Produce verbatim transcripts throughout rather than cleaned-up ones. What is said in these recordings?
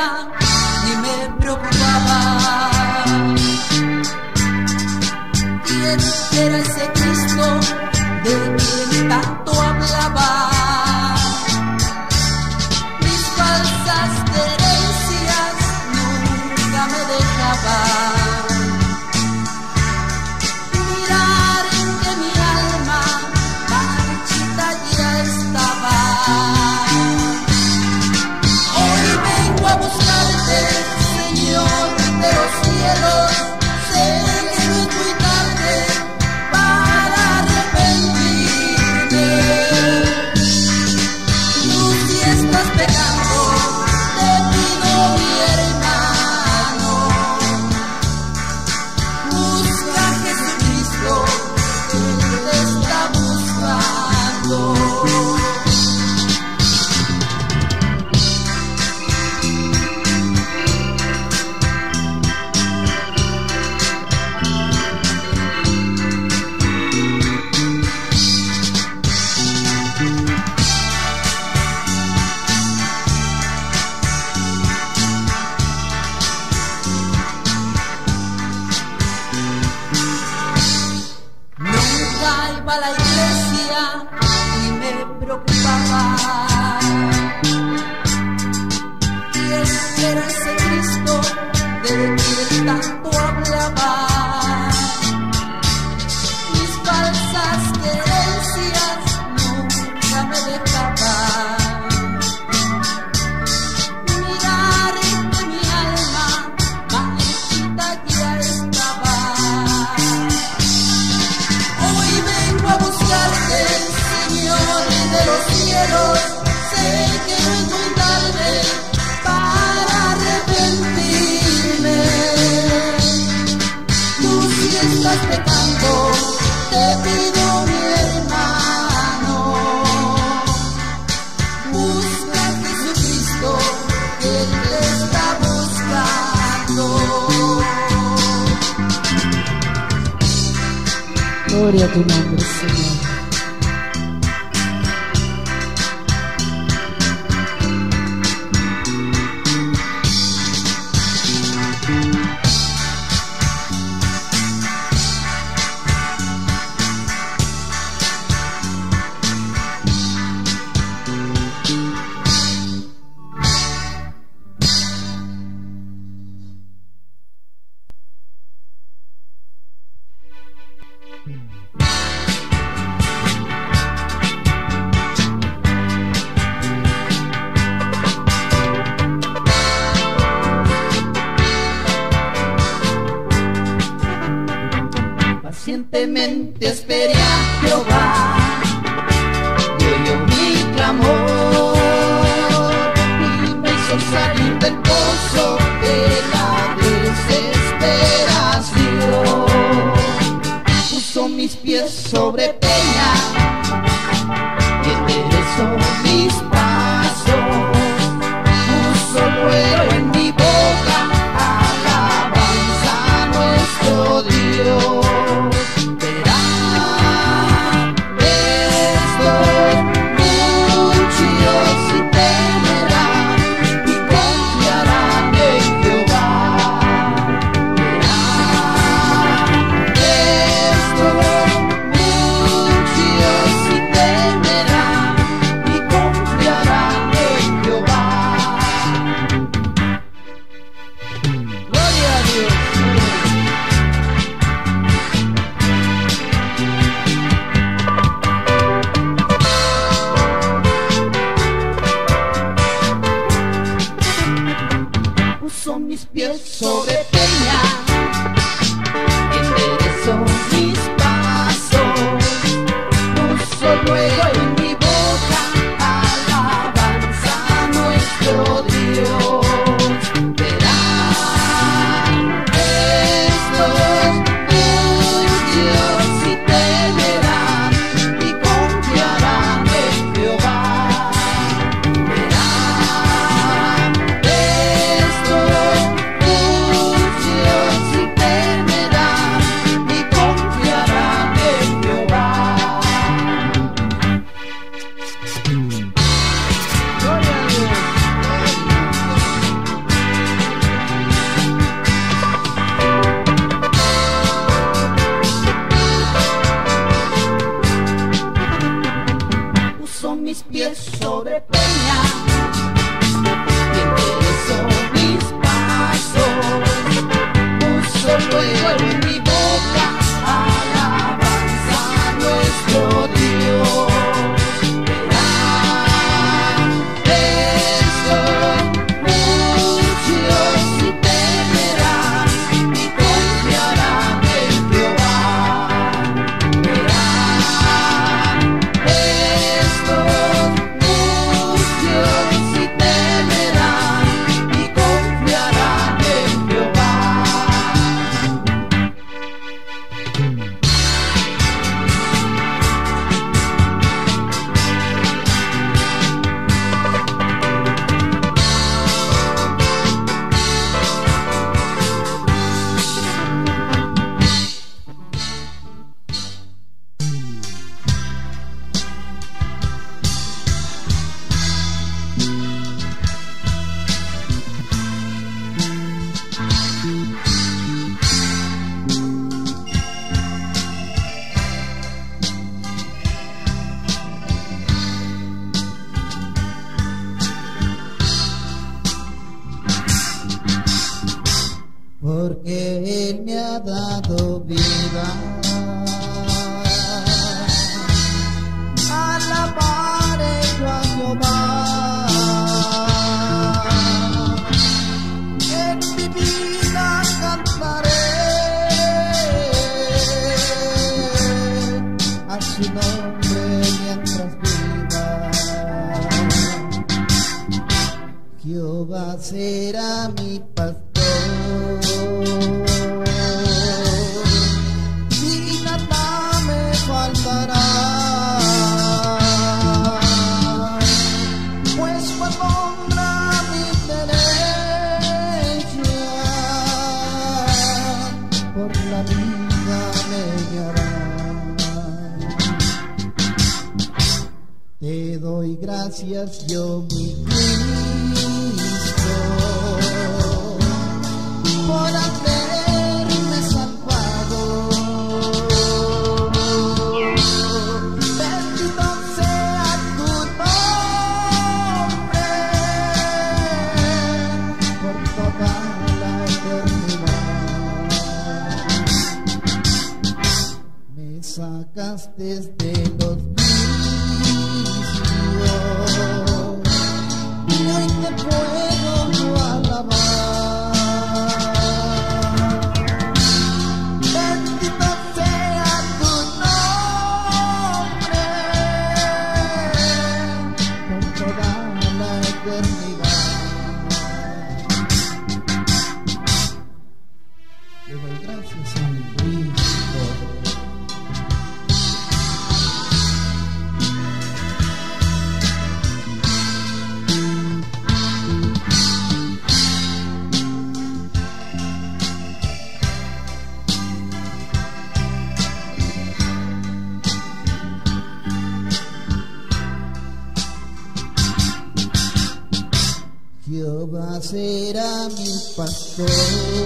ni me preocupaba. ¿Quién era ese Cristo de quien tanto hablaba? Mis falsas creencias nunca me dejaban mirar en que mi alma marchita ya estaba. Hoy vengo a buscarte, Señor de los cielos. Sé que no es muy tarde para arrepentirme. Tú si estás pecando, te pido, mi hermano, busca a Jesucristo, que Él te está buscando. Nunca iba a la iglesia y me preocupaba. ¿Quién era ese Cristo de quien tanto hablaba? Mis falsas creencias nunca me dejaban mirar en que mi alma marchita ya estaba. Hoy vengo a buscarte, Señor de los cielos. Sé que no es muy tarde para arrepentirme. Tú si estás pecando, te pido, mi hermano, busca a Jesucristo, que Él te está buscando. Gloria a tu nombre, Señor. Pacientemente esperé a Jehová y oyó mi clamor y me hizo salir del pozo de la desesperación. Puso mis pies sobre peña y enderezó mis pasos. Puso luego en mi boca alabanza a nuestro Dios. Mis pies sobre peña, enderezó mis pasos, puso luego en mi boca alabanza a nuestro Dios. Verán estos necios y temerán y confiarán en Jehová. Verán estos porque Él me ha dado vida. Alabaré yo a Jehová, en mi vida cantaré a su nombre mientras viva. Jehová será mi pastor, te doy gracias yo mi Cristo por haberme salvado. Bendito sea tu nombre por toda la eternidad. Me sacaste de los y hoy te puedo yo alabar. Bendito sea tu nombre por toda la eternidad. Le doy gracias a mi Cristo. Jehová será mi pastor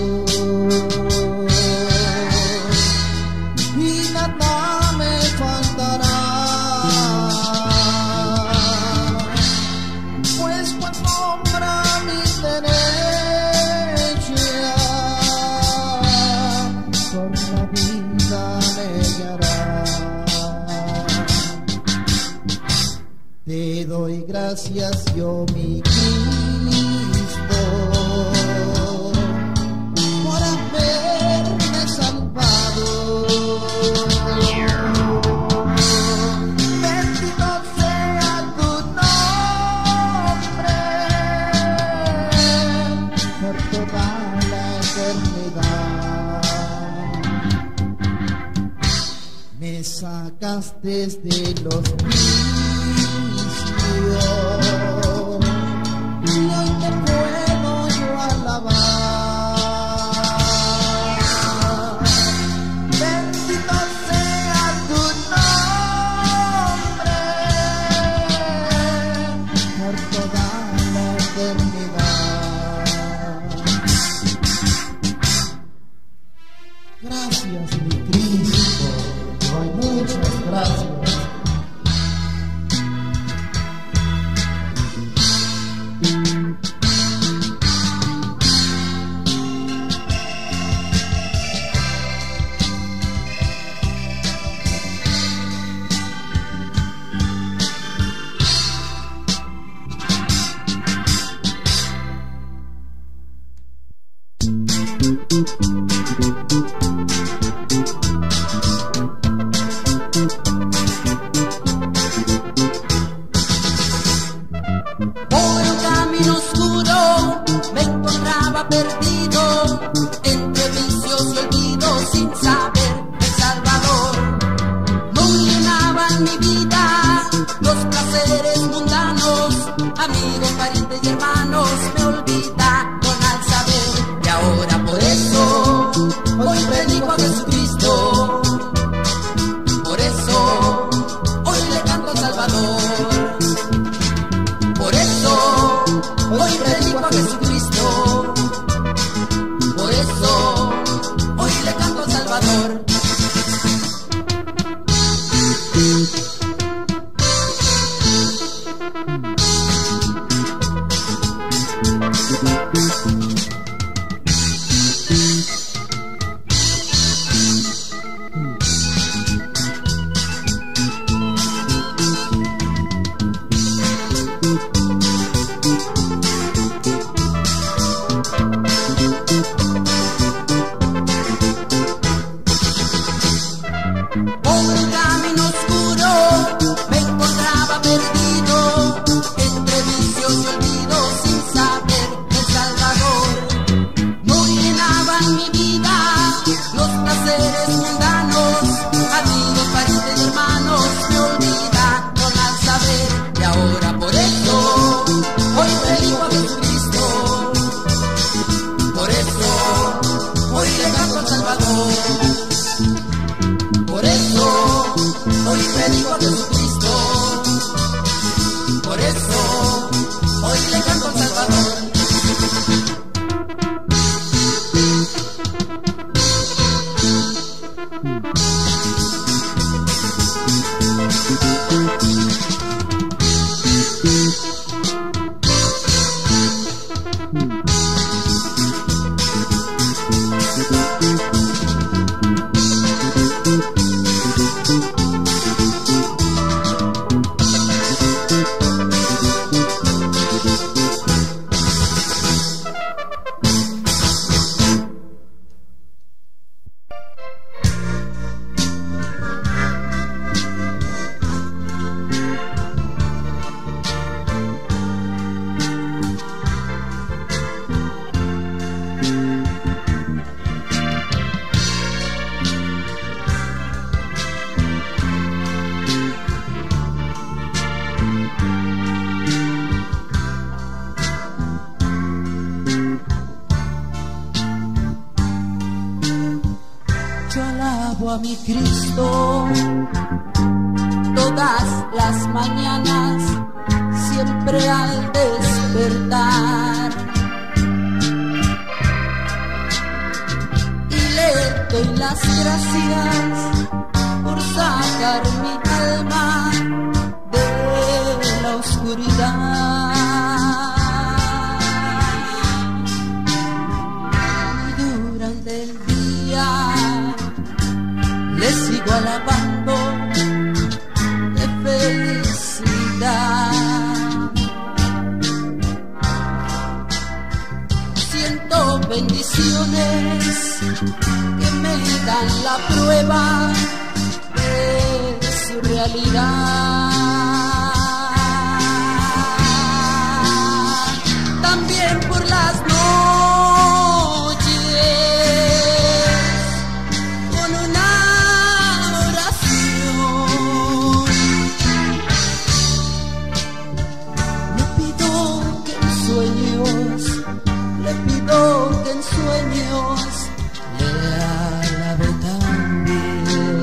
y nada me faltará, pues cuando nombra mi derecha por la vida me guiará. Te doy gracias yo mi Cristo por haberme salvado. Bendito sea tu nombre por toda la eternidad. Me sacaste de los y hoy te puedo yo alabar. Bendito sea tu nombre por toda la eternidad. Gracias mi Cristo, doy muchas gracias. Por un camino oscuro me encontraba perdido, entre vicios y olvidos, sin saber el Salvador. No llenaban mi vida los placeres mundanos, amigos, parientes y hermanos me olvidaron al saber. Y ahora por eso Alabo a mi Cristo todas las mañanas, siempre al despertar, y le doy las gracias por sacar mi alma de la oscuridad. Y durante el día le sigo alabando de felicidad. Siento bendiciones que me dan la prueba de su realidad. También por las noches con una oración le pido que en sueños, le pido que en sueños le alabe también.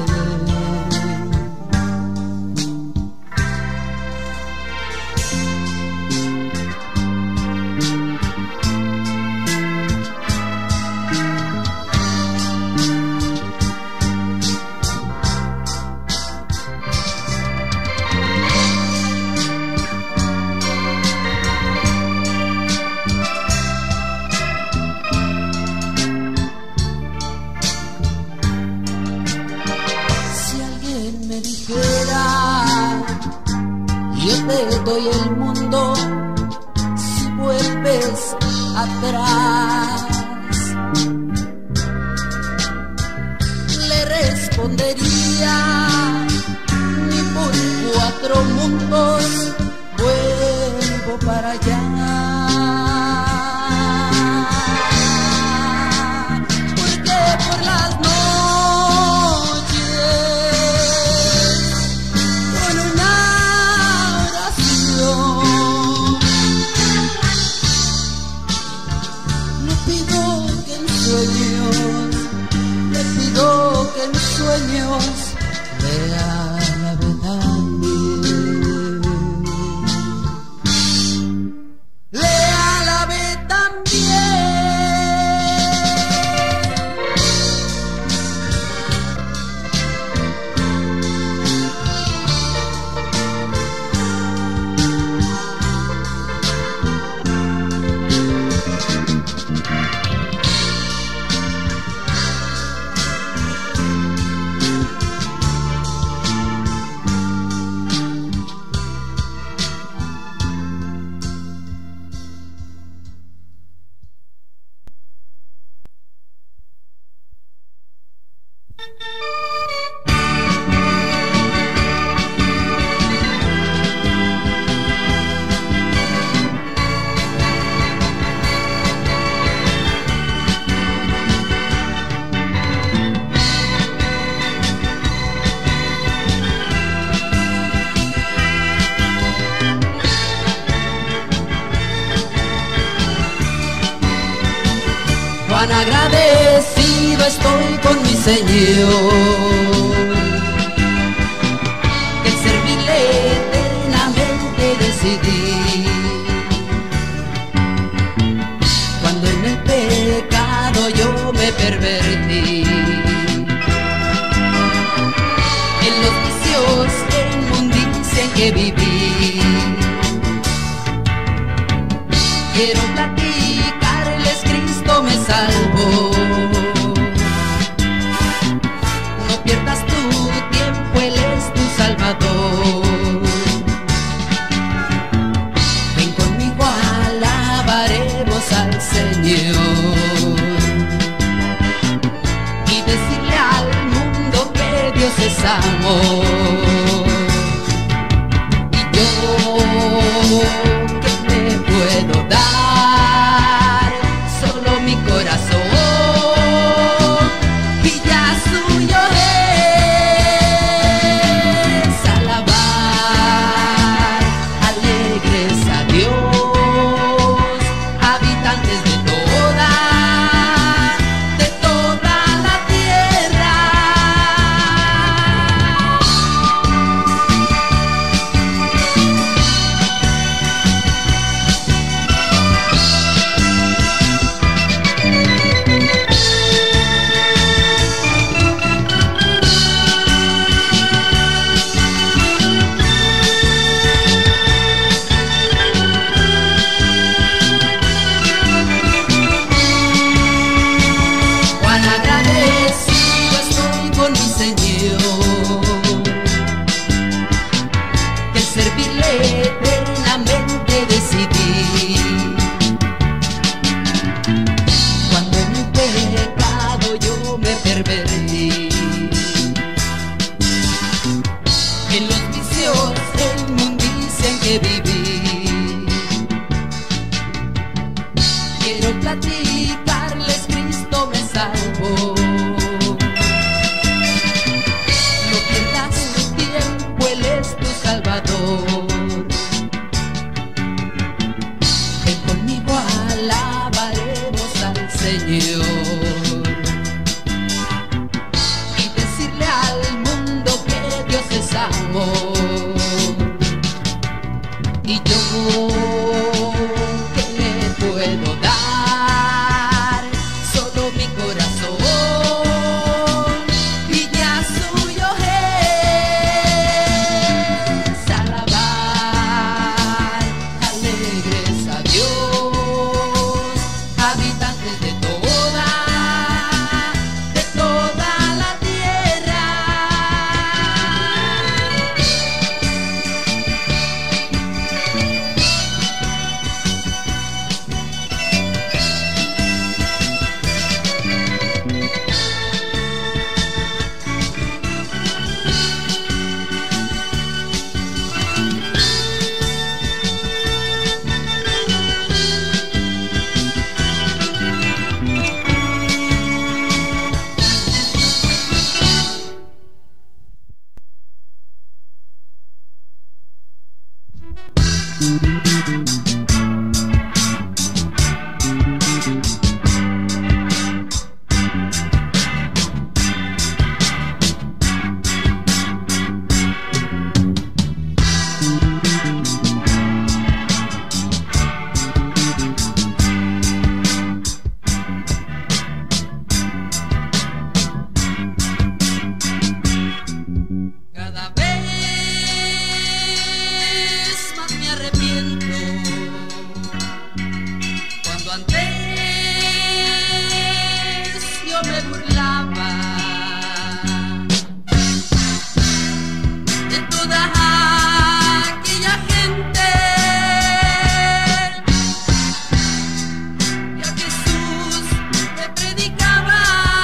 Yo te doy el mundo si vuelves atrás, le respondería: ni por cuatro mundos vuelvo para allá. Porque por las le pido que en sueños vea la verdad también. Lea la verdad también. Cuán agradecido estoy con mi Señor, que el servirle eternamente decidí. Cuando en el pecado yo me pervertí, en los vicios e inmundicia en que viví, quiero platicarles, Cristo me salvó. No pierdas tu tiempo, Él es tu Salvador. Ven conmigo, alabaremos al Señor y decirle al mundo que Dios es amor. Y yo, ¿qué me puedo dar? Solo mi corazón, y ya suyo es alabar, alegres a Dios, habitantes de toda, de toda la tierra. quiero platicarles, Cristo me salvó. No pierdas tu tiempo, Él es tu Salvador. Ven conmigo, alabaremos al Señor y decirle al mundo que Dios es amor. Y yo, ¿qué le puedo dar? Solo mi corazón, y ya suyo es alabar, alegres a Dios, habitantes de toda, de toda la tierra. Cada vez más me arrepiento cuando antes yo me burlaba de toda aquella gente que a Jesús le predicaba.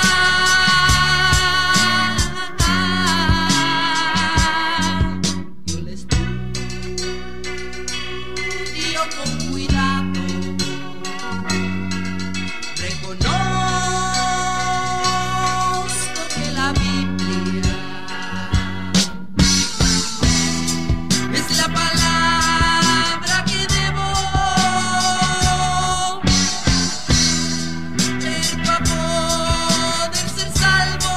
Yo le estudio con cuidado, reconozco que la Biblia es la palabra que debo leer para poder ser salvo.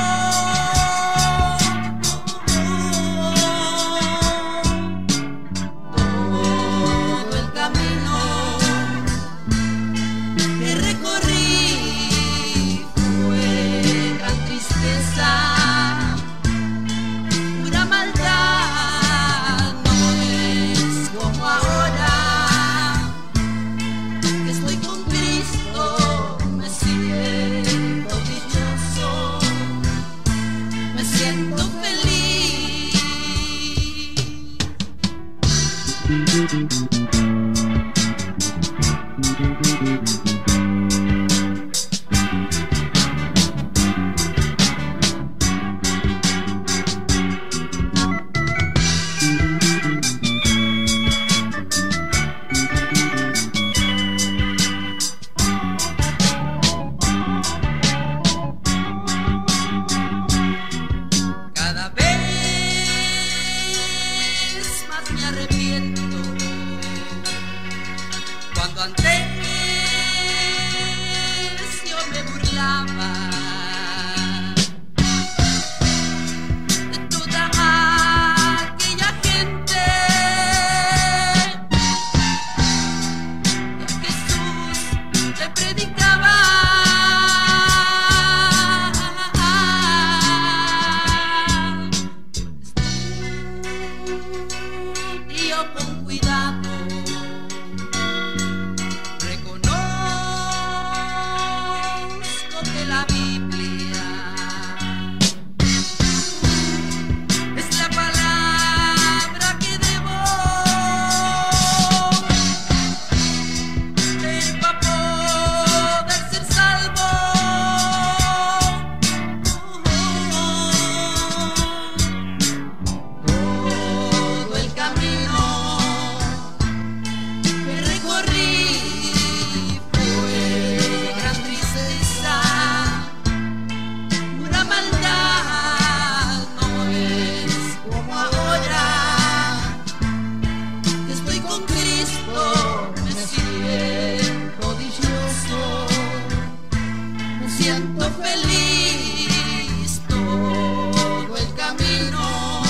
Todo el camino que recorrí fue gran tristeza, pura maldad. No es como ahora que estoy con Cristo, me siento dichoso, me siento feliz. Cada vez más me arrepiento cuando antes yo me burlaba de toda aquella gente que a Jesús le predicaba. Estudio con cuidado, reconozco que la Biblia es la palabra que debo leer para poder ser salvo. siento feliz. Todo el camino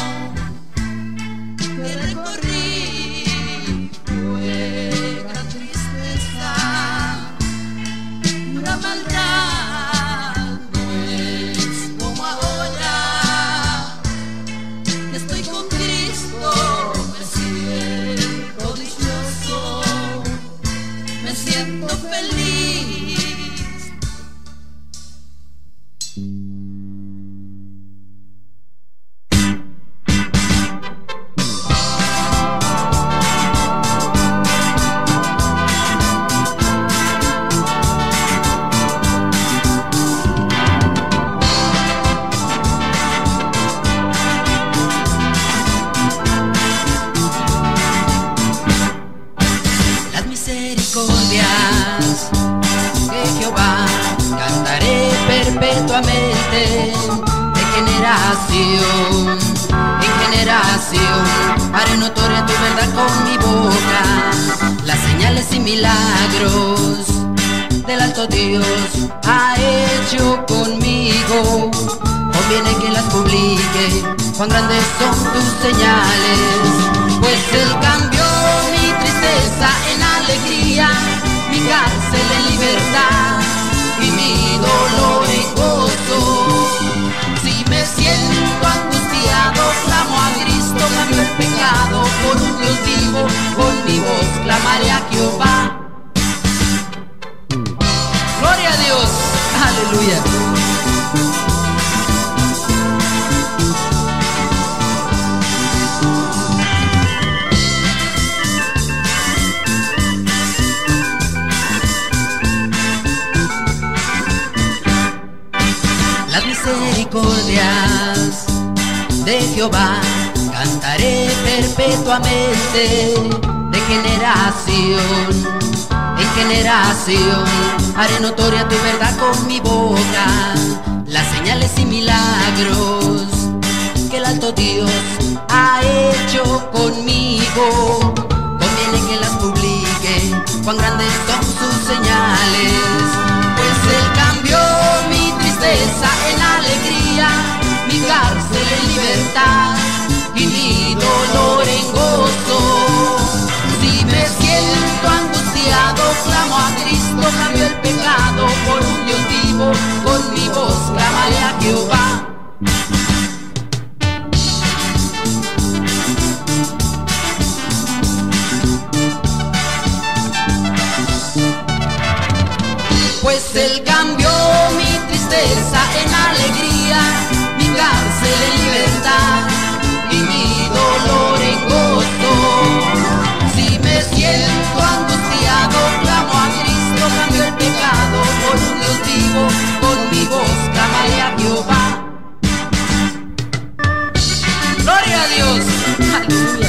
que recorrí fue gran tristeza, pura maldad. No es como ahora que estoy con Cristo, me siento dichoso, me siento feliz. Misericordias de Jehová cantaré perpetuamente, de generación en generación haré notoria tu verdad con mi boca. Las señales y milagros del alto Dios ha hecho conmigo, conviene que las publique, cuán grandes son tus señales, pues Él cambió mi tristeza en alegría, mi cárcel en libertad y mi dolor en gozo. Si me siento angustiado, clamo a Cristo, cambio el pecado por un Dios vivo, con mi voz clamaré a Jehová. Gloria a Dios, aleluya. Las misericordias de Jehová cantaré perpetuamente, de generación en generación haré notoria tu verdad con mi boca. Las señales y milagros que el alto Dios ha hecho conmigo, conviene que las publique, cuán grandes son sus señales, pues Él cambió mi tristeza en alegría, mi cárcel en libertad y mi dolor en gozo. Si me siento angustiado, clamo a Cristo, cambio el pecado por un Dios vivo, con mi voz clamaré a Jehová. Pues Él cambió mi tristeza en alegría, mi cárcel en libertad y mi dolor en gozo. Si me siento angustiado, clamo a Cristo, cambio el pecado por un Dios vivo, con mi voz clamaré a Jehová. Gloria a Dios, aleluya.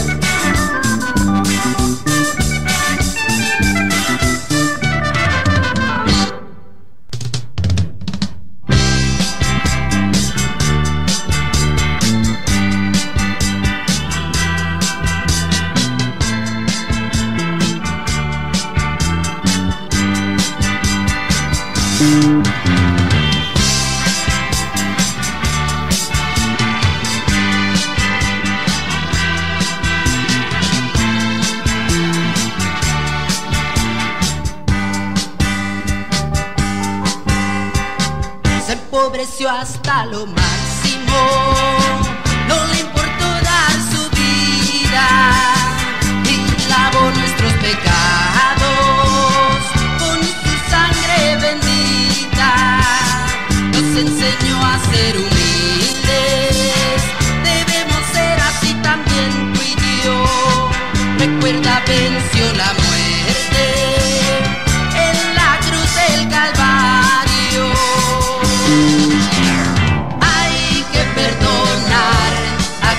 Se empobreció hasta lo máximo, no le importó dar su vida y lavó nuestros pecados con su sangre bendita. Nos enseñó a ser humildes, debemos ser así también tú y yo. Recuerda, venció la muerte en la cruz del Calvario. Hay que perdonar a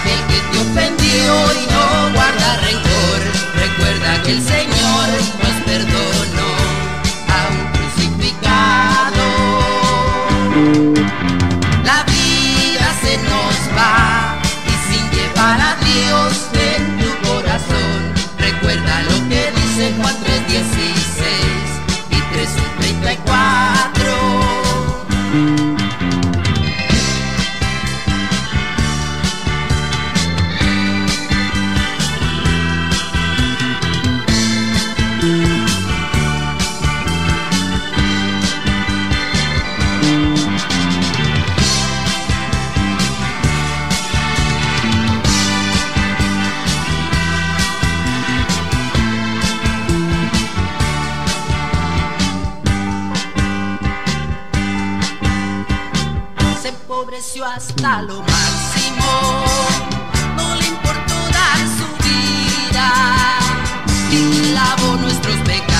empobreció hasta lo máximo, no le importó dar su vida y lavó nuestros pecados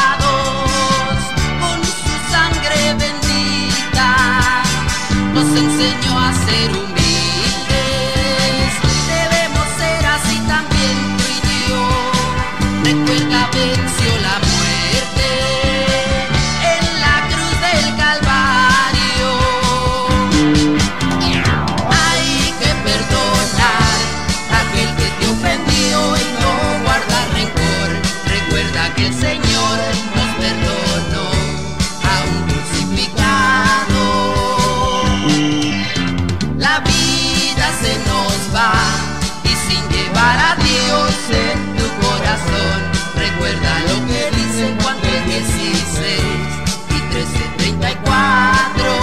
con su sangre bendita, nos enseñó a ser humildes. Debemos ser así también tú y yo. Recuerda, venció la muerte en la cruz del Calvario. Hay que perdonar a aquel que te ofendió y no guardar rencor. Recuerda que el Señor nos perdonó a un crucificado. La vida se nos va y sin llevar a Dios en tu corazón. Recuerda lo que dice Juan tres dieciséis y trece treinta y cuatro.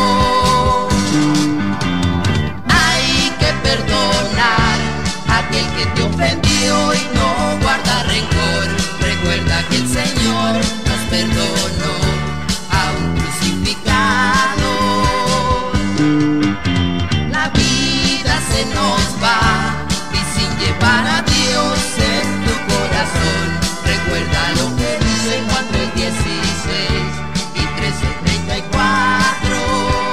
Hay que perdonar a aquel que te ofendió y no guarda rencor. Recuerda que el Señor nos perdonó a un crucificado. La vida se nos va y sin llevar a Dios en tu corazón. Recuerda lo que dice Juan tres dieciséis y trece treinta y cuatro.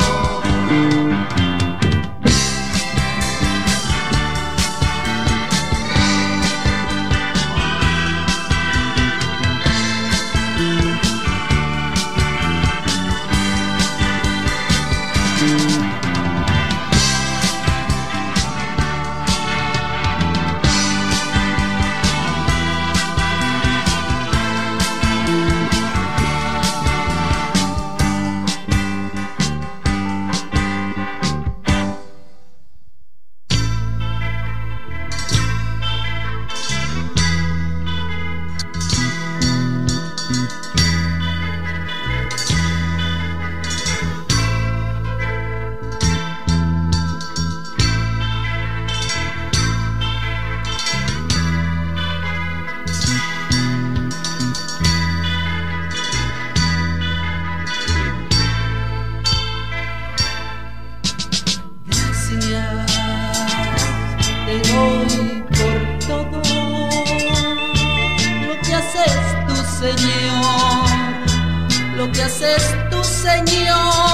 Lo que haces tú, Señor,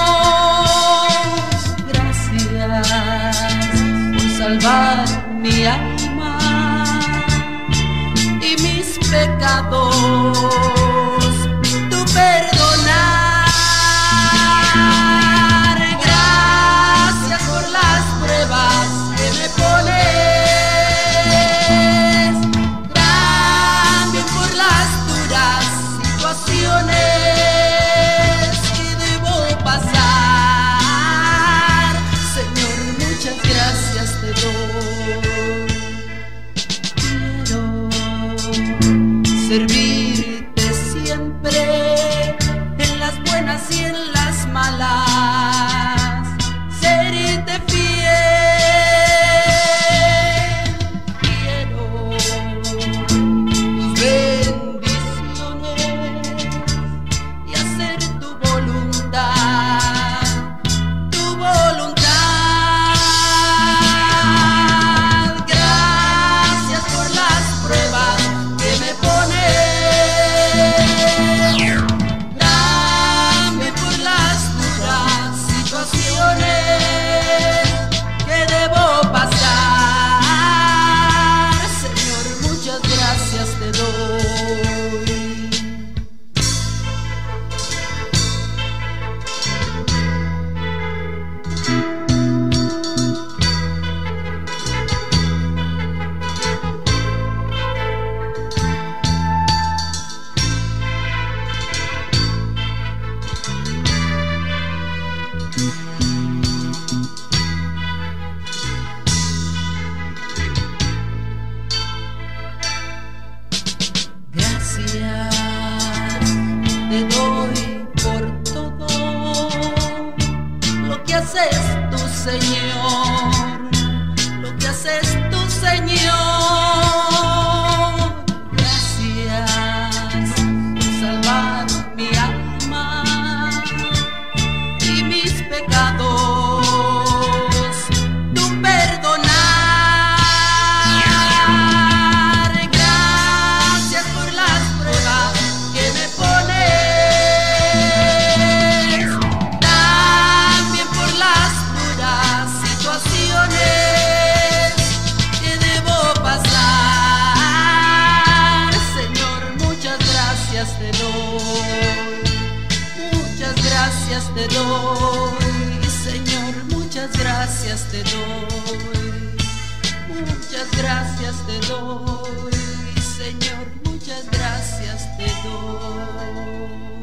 gracias por salvar mi alma y mis pecados, tú perdonar. Gracias por las pruebas que me pones, también por las duras situaciones que debo pasar. Señor, muchas gracias te doy. Quiero servirte siempre, en las buenas y en las malas, serte fiel. Quiero tus bendiciones y hacer tu voluntad, tu voluntad. Gracias por las pruebas que me pones, también por las duras situaciones que debo pasar. Señor, muchas gracias te doy. Gracias te doy por todo lo que haces tú, Señor, lo que haces tú, Señor. Gracias por salvar mi alma y mis pecados. gracias te doy, Señor, muchas gracias te doy, muchas gracias te doy, Señor, muchas gracias te doy.